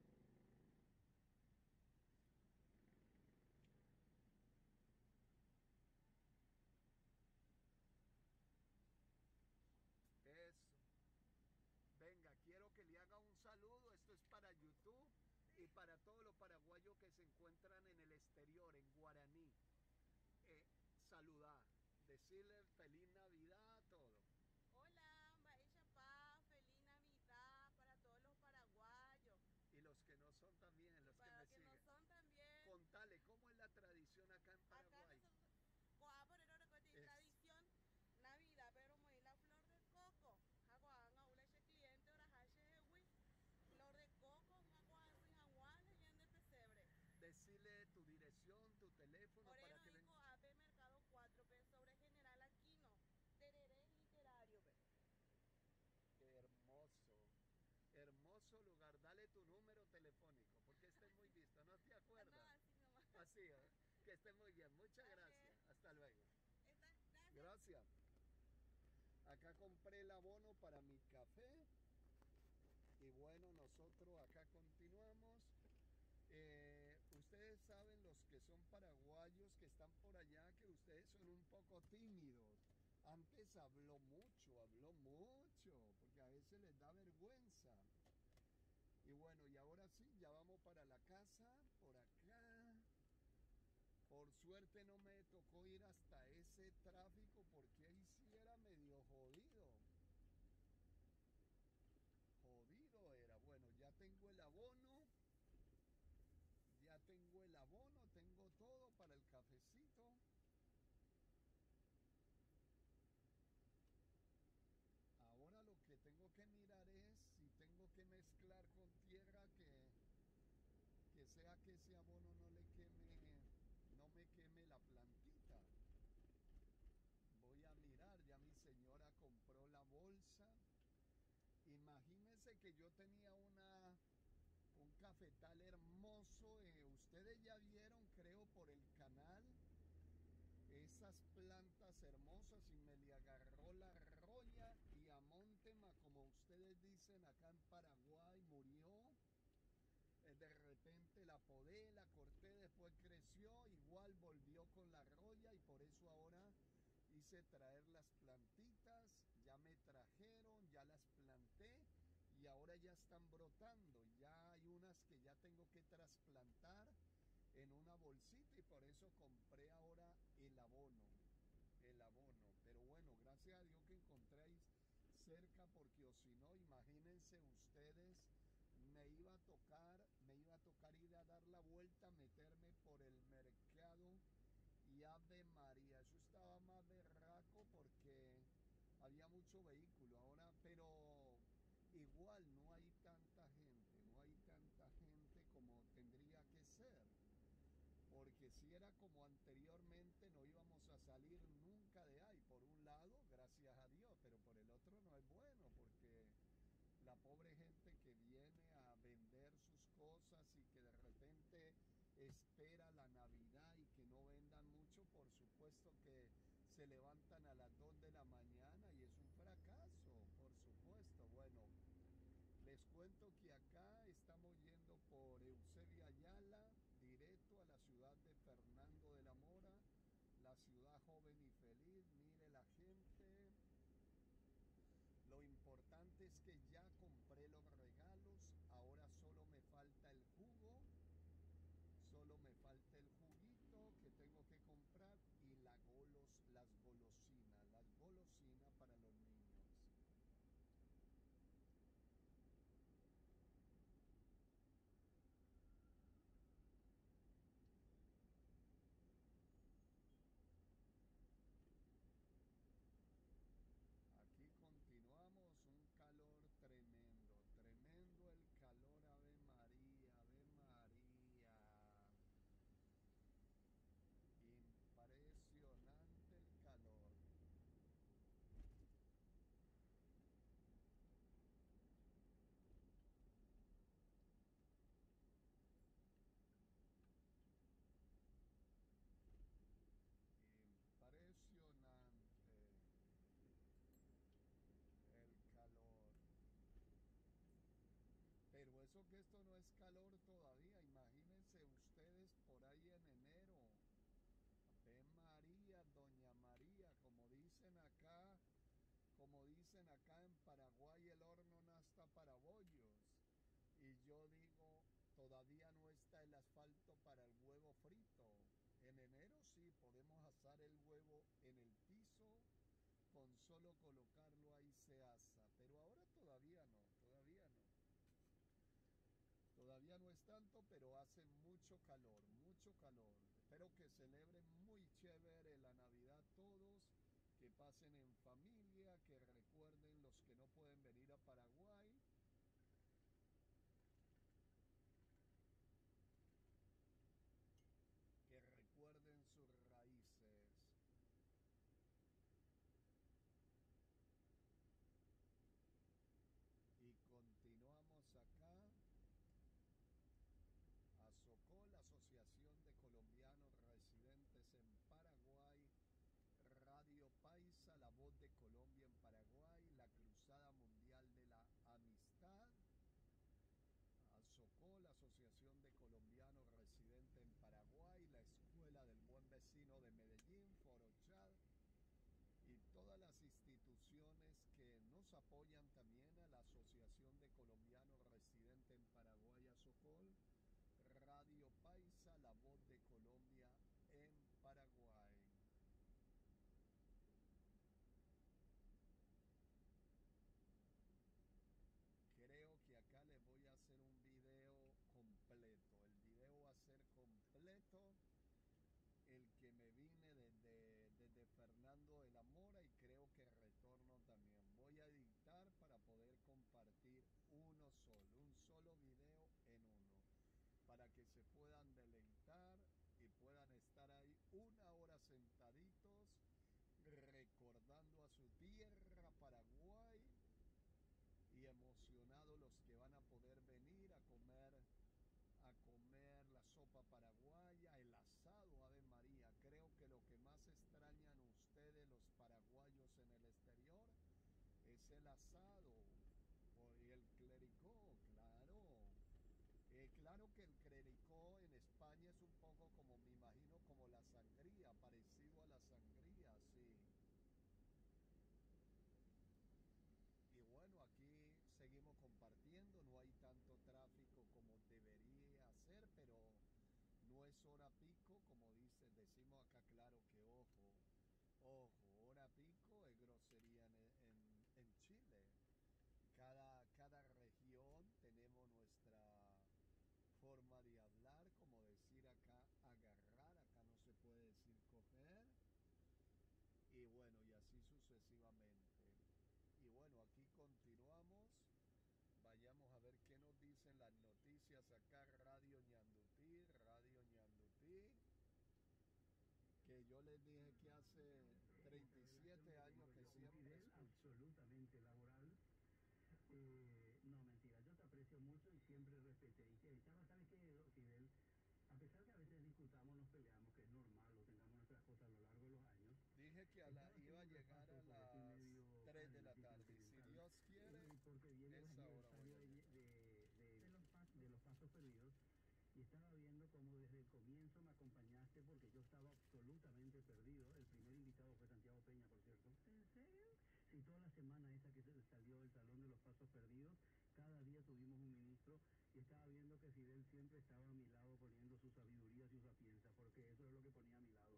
Eso. Venga, quiero que le haga un saludo. Esto es para YouTube y para todos los paraguayos que se encuentran en el exterior, en guaraní. Eh, saludar, decirle feliz Navidad a todo. Hola, Baella Paz, feliz Navidad para todos los paraguayos. Y los que no son también, Y los que para me los que siguen. no son también. Contale, ¿cómo es la tradición acá en Acá Paraguay? nosotros, coa por el Es- tradición, Navidad, pero muy la flor de coco. Jaguanga, una ese cliente, ahora hace flor de coco, un agua sin agua, leyenda de pesebre. Decirle tu dirección, tu teléfono para Moreno que Ico, venga. A P Mercado cuatro P sobre General Aquino. Tereré literario. Pe. Qué hermoso. Hermoso lugar. Dale tu número telefónico, porque esté muy visto. ¿No te Ah, acuerdas? no, así nomás. Así, ¿eh? Que esté muy bien. Muchas Así gracias. es. Hasta luego. Está, gracias. Gracias. Acá compré el abono para mi café. Y bueno, nosotros acá continuamos. Eh, ustedes saben, los que son paraguayos que están por allá, que ustedes son un poco tímidos. Antes habló mucho, habló mucho, porque a veces les da vergüenza. Y bueno, y ahora sí, ya vamos para la casa, por acá. Por suerte no me tocó ir hasta ese tráfico, porque ahí sí era medio jodido. Jodido era. Bueno, ya tengo el abono. Ya tengo el abono, tengo todo para el cafecito. Ahora lo que tengo que mirar es si tengo que mezclar con tierra que, que sea que ese abono no le queme, no me queme la plantita. Voy a mirar, ya mi señora compró la bolsa. Imagínense que yo tenía una, un cafetal hermoso. Eh, ustedes ya vieron, creo, por el canal, esas plantas hermosas y me le agarró la roña y a Montema, como ustedes dicen acá en Paraguay, murió. Eh, de repente la podé, la corté, después creció, igual volvió con la roya y por eso ahora hice traer las plantitas, ya me trajeron, ya las planté y ahora ya están brotando. Ya hay unas que ya tengo que trasplantar en una bolsita y por eso compré ahora el abono, el abono. Pero bueno, gracias a Dios que encontréis cerca, porque o si no, imagínense ustedes, me iba a tocar Ave María, eso estaba más berraco porque había mucho vehículo ahora, pero igual no hay tanta gente, no hay tanta gente como tendría que ser. Porque si era como anteriormente no íbamos a salir nunca de ahí. Por un lado, gracias a Dios, pero por el otro no es bueno porque la pobre gente que viene a vender sus cosas y que de repente espera la Navidad y que no vendan mucho, por supuesto que se levantan a las dos de la mañana y es un fracaso, por supuesto. Bueno, les cuento que acá estamos yendo por Eusebio Ayala, directo a la ciudad de Fernando de la Mora, la ciudad joven y feliz. Mire la gente. Lo importante es que ya compré los regalos, ahora solo me falta el jugo, solo me falta el juguito que tengo que comprar y la golos, las golosinas, las golosinas para los niños. Aquí continuamos, un calor tremendo, tremendo el calor, Ave María, Ave María. Impresionante el calor. Impresionante el calor. Pero eso que esto no es calor todavía, imagínense ustedes por ahí en enero. Ave María, Doña María, como dicen acá, como dicen acá en Paraguay, el horno no está para bollos. Y yo digo, todavía no está el asfalto para el huevo frito. En enero sí podemos asar el huevo en el piso, con solo colocarlo ahí se asa. Pero ahora todavía no, todavía no. Todavía no es tanto, pero hace mucho calor, mucho calor. Espero que celebren muy chévere la Navidad todos, que pasen en familia, que recuerden los que no pueden venir a Paraguay. Que recuerden sus raíces. Y continuamos acá. ASOCOL, Asociación de Colombianos Residentes en Paraguay, Radio Paisa, La Voz de Colombia en Paraguay, la Cruzada Mundial de la Amistad, ASOCOL, Asociación de Colombianos Residentes en Paraguay, la Escuela del Buen Vecino de Medellín, Foro Chad, y todas las instituciones que nos apoyan también a la Asociación de Colombianos Residentes en Paraguay, ASOCOL, Radio Paisa, La Voz de Colombia en Paraguay. Creo que acá les voy a hacer un video completo. El video va a ser completo. El que me vine desde, desde Fernando de la Mora y creo que retorno también. Voy a editar para poder compartir uno solo, un solo video en uno, para que se puedan deleitar y puedan estar ahí una hora sentaditos recordando a su tierra, Paraguay, y emocionados los que van a poder venir a comer a comer la sopa paraguaya, el asado, Ave María. Creo que lo que más extrañan ustedes los paraguayos en el exterior es el asado y el clericó, claro. Eh, claro que el clericó en España es un poco como, me imagino, como la sangría, parecido a la sangría, sí. Y bueno, aquí seguimos compartiendo, no hay tanto tráfico como debería ser, pero no es hora pico, como dice, decimos acá, claro que ojo, ojo, hora pico es grosería en, en, en Chile. mucho y siempre respeté. Y que, Chava, ¿sabes qué, Fidel? A pesar que a veces discutamos, nos peleamos, que es normal, o tengamos nuestras cosas a lo largo de los años. Dije que a la, Estaba iba a haciendo un llegar repaso a sobre ti las medio tres de la paréntesis tarde y si sentimental, Dios quiere, eh, porque viene el esa hora voy aniversario a de, llegar. de, de, De los pasos. de los pasos perdidos. Y estaba viendo cómo desde el comienzo me acompañaste porque yo estaba absolutamente perdido. El primer invitado fue Santiago Peña, por cierto. ¿En serio? Sí, toda la semana esa que se salió del Salón de los Pasos Perdidos, cada día tuvimos un ministro y estaba viendo que Fidel siempre estaba a mi lado poniendo su sabiduría, su sapienza, porque eso es lo que ponía a mi lado.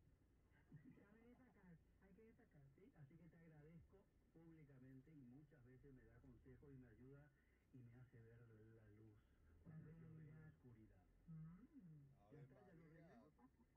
Cabe destacar, hay que destacar. Sí, así que te agradezco públicamente y muchas veces me da consejos y me ayuda y me hace ver la luz cuando yo veo la oscuridad. Mm. Ya Ave está, ya lo María. arreglé.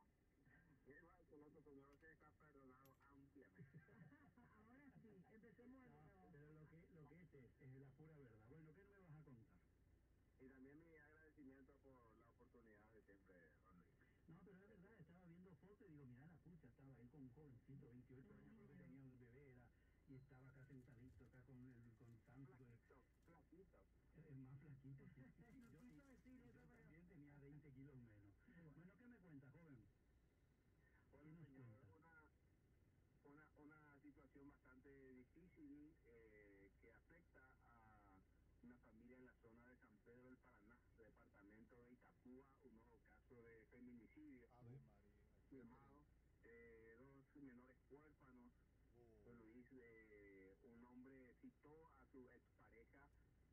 Igual que el otro señor se está perdonado ampliamente. Ahora sí, empecemos de No, nuevo. pero lo que, lo que es, es, es la pura verdad. Bueno, ¿qué no me vas a contar? Y también mi agradecimiento por la oportunidad de siempre, don Luis. No, pero es verdad, estaba viendo fotos y digo, mira la pucha, estaba él con un jovencito, veintiocho años, creo que tenía un bebé, era, y estaba acá sentadito, acá con el, con Santi, con el- Flaquito, flaquito. es más flaquito. Sí. No Yo, quiso decir yo eso, pero- también tenía veinte kilos menos. Bueno, ¿qué me cuenta, joven? ¿Qué Bueno, nos señor, cuenta? una, una, una situación bastante difícil eh, que afecta a una familia en la zona de San Pedro del Paraná, departamento de Itapúa, un nuevo caso de feminicidio Ave María. qué firmado, eh, dos menores huérfanos. triste. Don Luis, eh, un hombre citó a su expareja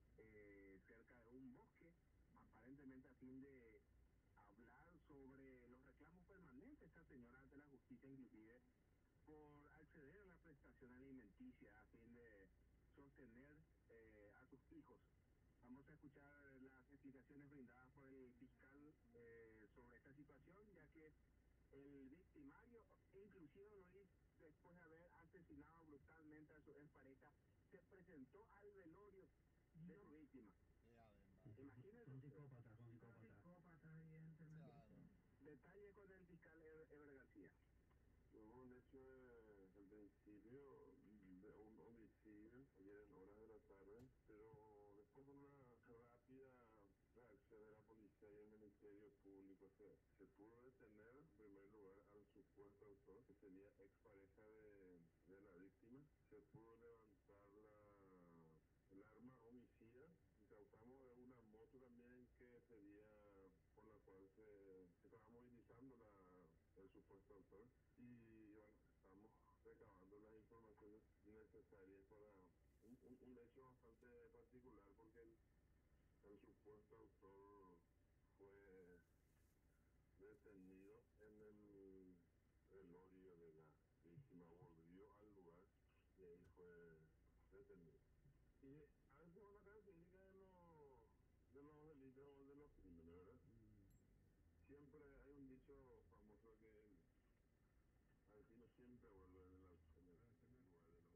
eh, cerca de un bosque, aparentemente a fin de hablar sobre los reclamos permanentes de esta señora ante la justicia, inclusive por acceder a la prestación alimenticia a fin de sostener eh, a sus hijos. Vamos a escuchar las explicaciones brindadas por el fiscal eh, sobre esta situación, ya que el victimario, inclusive Luis, después de haber asesinado brutalmente a su expareja, se presentó al velorio de su víctima. Qué Ave María. Imagínense Son usted. psicópatas, son Son psicópatas. psicópatas, evidentemente. Claro. Detalle con el fiscal Ever, Ever García. Hubo un hecho de- al principio de un homicidio ayer en horas de la tarde, pero después de una rápida reacción de la policía y el Ministerio Público se, se pudo detener en primer lugar al supuesto autor, que sería expareja de, de la víctima. Se pudo levantar la el arma homicida, incautamos de una moto también que sería por la cual se, se estaba movilizando la, el supuesto autor. Y bueno, estamos recabando las informaciones necesarias para un, un, un hecho bastante particular porque el, el supuesto autor fue detenido en el velorio de la víctima, volvió al lugar y ahí fue detenido. Y a veces una característica de los, de los delitos, de los crímenes, ¿verdad? Siempre hay un dicho famoso que el asesino siempre vuelve en, la, en, el, en el lugar de los...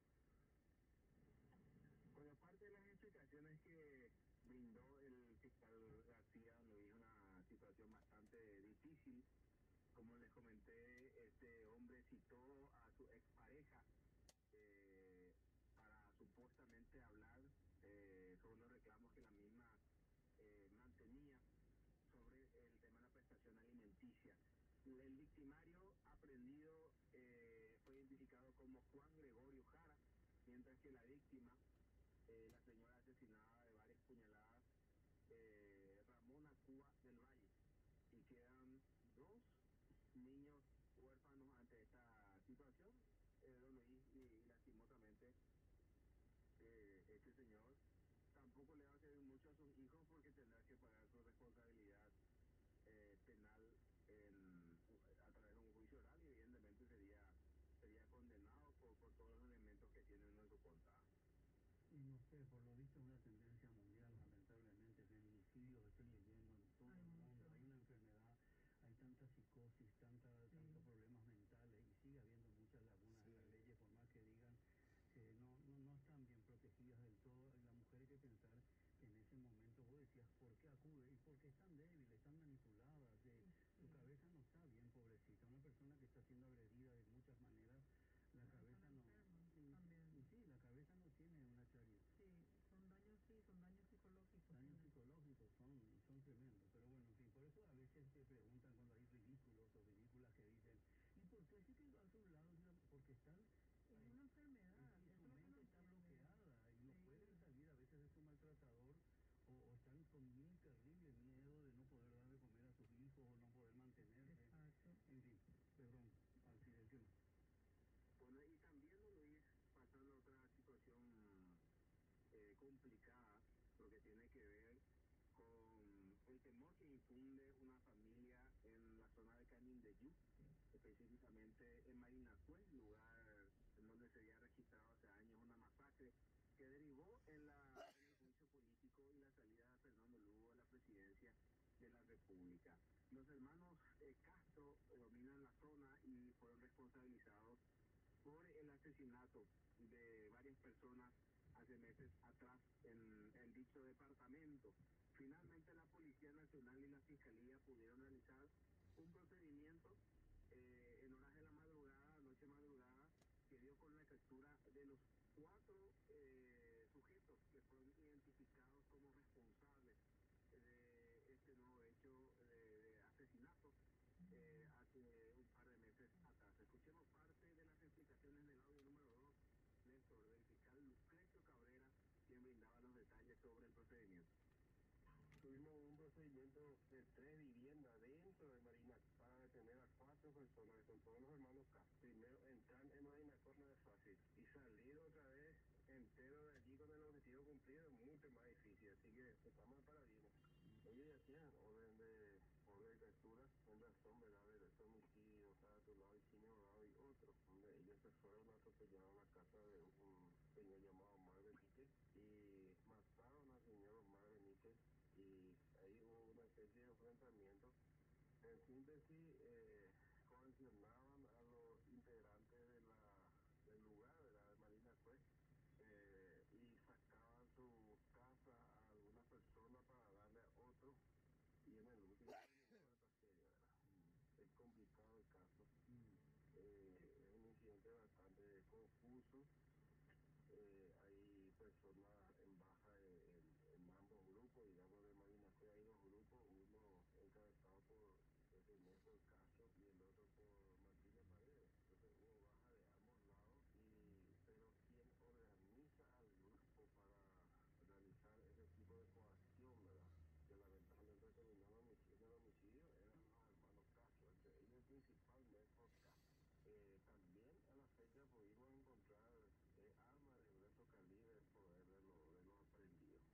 Por aparte de las explicaciones que brindó el fiscal García, lo dijo una situación bastante difícil. Como les comenté, este hombre citó a su expareja eh, para supuestamente hablar eh, sobre los reclamos que la misma eh, mantenía sobre el tema de la prestación alimenticia. El victimario aprendido eh, fue identificado como Juan Gregorio Jara, mientras que la víctima, eh, la señora asesinada de varias puñaladas, eh, Ramona Cuba del Valle, y quedan dos niños huérfanos ante esta situación, eh, don Luis, y, y lastimosamente eh, este señor tampoco le va a servir mucho a sus hijos porque tendrá que pagar su responsabilidad eh, penal en, a través de un juicio oral y evidentemente sería sería condenado por, por todos los elementos que tienen en su contra. Y no sé, por lo visto es una tendencia mundial, lamentablemente, feminicidios, estoy leyendo en todo Hay el mundo, mucho. hay una enfermedad, hay tanta psicosis, tanta, Sí. tantos problemas mentales y sigue habiendo muchas lagunas en las Sí. leyes, por más que digan que no, no, no están bien protegidas del todo. La mujer hay que pensar que en ese momento vos decías, ¿por qué acude? Y porque están débiles, están manipuladas, eh, Sí, su sí. cabeza no está bien, pobrecita. Una persona que está siendo agredida de muchas maneras, la Están cabeza no... enfermos y- también. y sí, la cabeza no tiene una claridad. Sí, son daños, sí, son funde una familia en la zona de Canindeyú, específicamente en Marinacue, lugar en donde se había registrado hace años una masacre que derivó en, la, en el juicio político y la salida de Fernando Lugo a la presidencia de la República. Los hermanos eh, Castro dominan la zona y fueron responsabilizados por el asesinato de varias personas hace meses atrás en, en dicho departamento. Finalmente la Policía Nacional y la Fiscalía pudieron realizar un procedimiento eh, en horas de la madrugada, noche madrugada, que dio con la captura de los cuatro eh, sujetos que fueron identificados como responsables de este nuevo hecho de, de asesinato eh, hace un par de meses atrás. Escuchemos parte de las explicaciones del audio número dos, Néstor, del fiscal Lucrecio Cabrera, quien brindaba los detalles sobre el procedimiento. Tuvimos un procedimiento de tres viviendas dentro de Marina para detener a cuatro personas con todos los hermanos K. Primero entrar en Marina no es fácil y salir otra vez entero de allí con el objetivo cumplido es mucho más difícil, así que estamos en paradigma. Ellos ya tienen orden de orden de captura en razón, ¿verdad?, de este homicidio, cada tu lado y sin lado y otro, donde ellos se fueron a atropellar a la casa de un señor llamado Omar Benítez y mataron al señor Omar Benítez y ahí hubo una especie de enfrentamiento. En síntesis, eh, coaccionaban a los integrantes de la, del lugar, de la Marina Cue, eh, y sacaban su casa a alguna persona para darle a otro, y en el último terminó la tragedia, ¿verdad? Es complicado el caso, eh, es un incidente bastante confuso. Eh, hay personas en baja en, en, en ambos grupos, digamos de Marina Cue hay dos grupos, uno encabezado por ese Néstor Castro y el otro por Martínez Paredes. Entonces hubo baja de ambos lados, y pero quien organiza al grupo para realizar ese tipo de coacción, ¿verdad?, que lamentablemente terminó en homicidio, en el homicidio, eran los hermanos Castro, entre ellos principalmente Castro. Eh, también a la fecha pudimos encontrar eh, armas de grueso calibre en poder de, lo, de los aprendidos.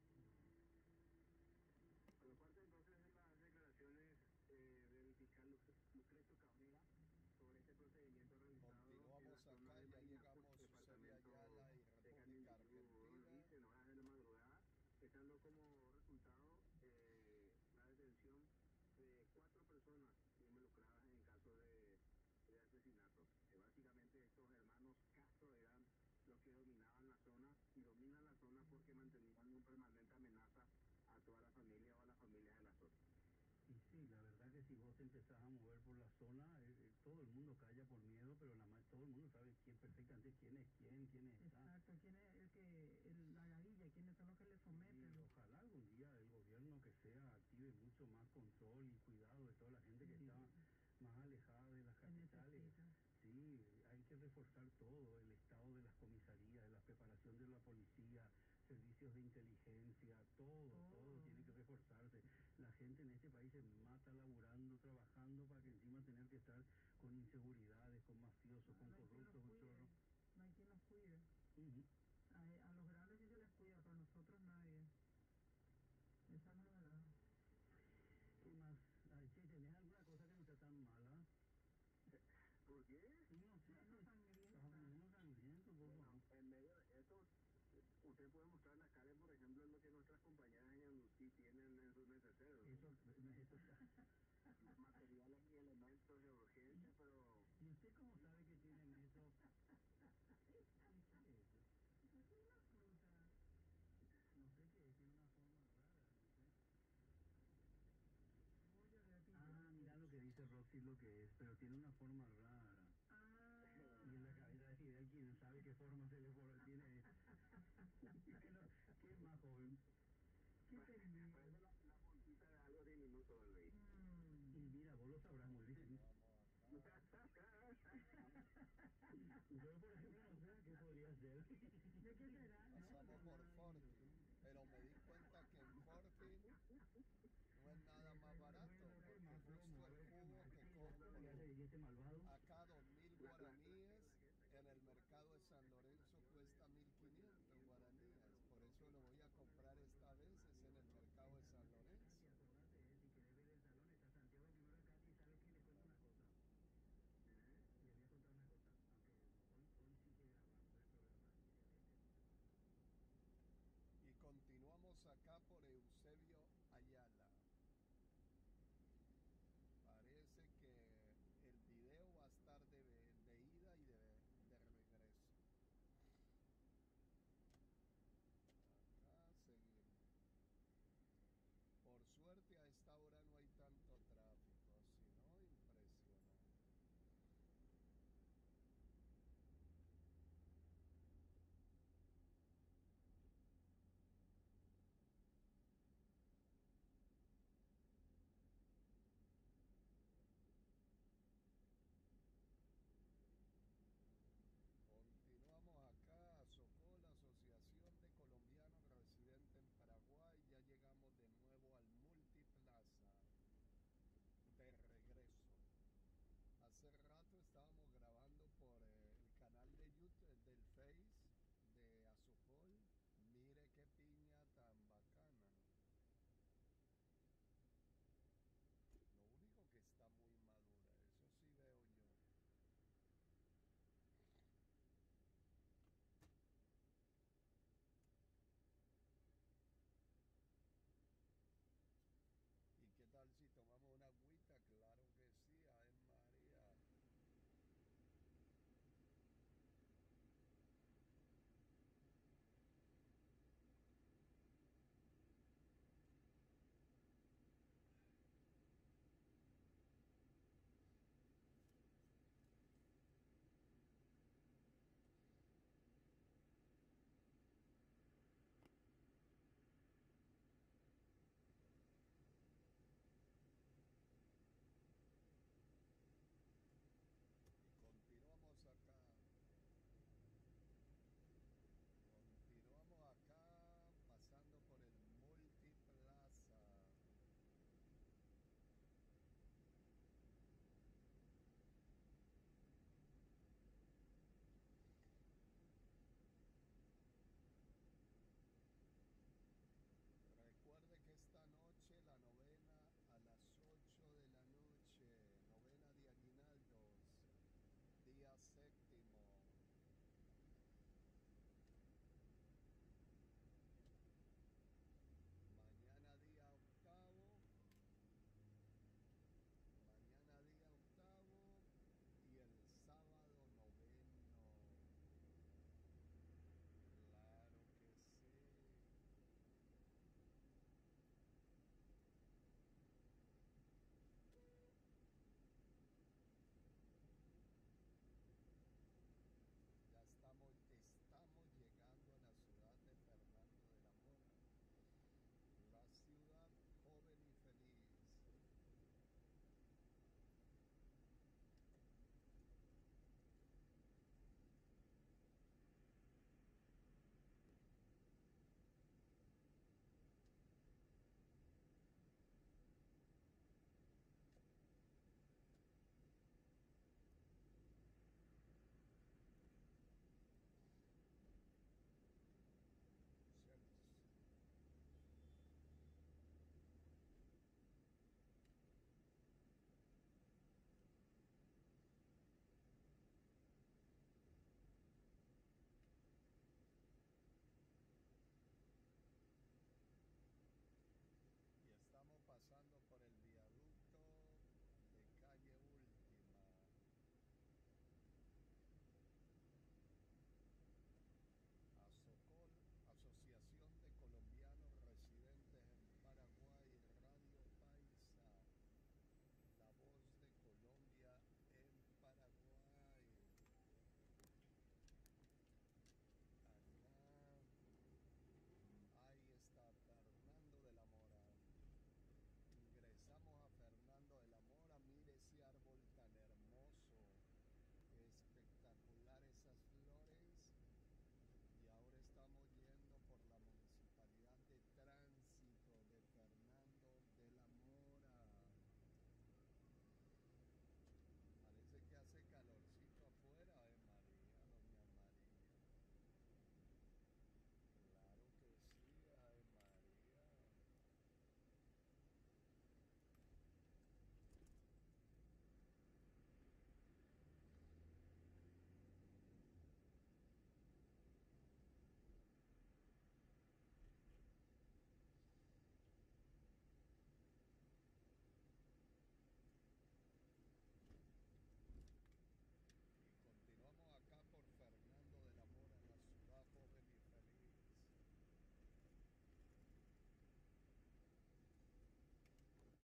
Por parte entonces de las declaraciones eh, del fiscal Lucrecio Cabrera sobre este procedimiento realizado Continuamos en la zona acá, de ya Marina, llegamos Celia departamento Ayala y de República Canindeyú, Argentina. dice, en horas de la madrugada, dejando como resultado eh, la detención de cuatro personas involucradas en caso de, de asesinato. Eh, básicamente estos hermanos Castro eran los que dominaban la zona y dominan la zona porque mantenían una permanente amenaza a toda la familia o a las familias de la zona. Y sí, la verdad que si vos te empezás a mover por la zona, eh, eh, todo el mundo calla por miedo, pero la, ma- todo el mundo sabe quién perfectamente quién es quién, quién está. Exacto, quién es el que, el, la gavilla, quiénes son los que le Y someten. ojalá algún día el gobierno que sea active mucho más control y cuidado de toda la gente que Sí. está más alejada de las Que capitales. necesita. Sí, hay que reforzar todo, el estado de las comisarías, de la preparación de la policía, servicios de inteligencia, todo, todo, Todo. tiene que reforzarse. La gente en este país se mata laburando, trabajando, para que encima tener que estar con inseguridades, con mafiosos, con No hay quien los corruptos, con cuide, chorros. no hay quien los cuide. Ujú. A, a los grandes sí se les cuida, pero a nosotros nadie. Esa es la verdad. ¿Qué más? Ay, che, ¿tenés alguna cosa que no sea tan mala? ¿Por qué? No sé, Menos sangrienta. estás menos sangriento, por Bueno, favor. en medio de eso, usted puede mostrar la cara, por ejemplo, en lo que nuestras compañeras en Yanuti tienen en sus neceseros. Eso, eso está. Materiales y elementos de urgencia, pero ¿Y usted cómo sabe que tienen eso? ¿Qué es eso? Es una fruta. No sé qué es, tiene una forma rara, no sé. Bollo de apio. Ah, mira lo que dice Roxy, lo que es, pero tiene una forma rara. Ah. Y en la cabeza de Fidel, quién sabe qué forma se le por- tiene. Bueno, ¿qué es más joven? ¿Qué tenía? parece la, la puntita de algo diminuto del rey. Mm. Y mira, vos lo sabrás muy bien. Vamos acá. Yo, por ejemplo, no sé a qué podría ser. ¿De qué será? Pasamos por Fortin, pero me di cuenta que en Fortin no es nada más barato, Bueno, ¿qué porque más, justo plomo? A el ver, ¿qué jugo más? que ¿Qué hace compro este malvado? acá dos mil La, la, la guaraníes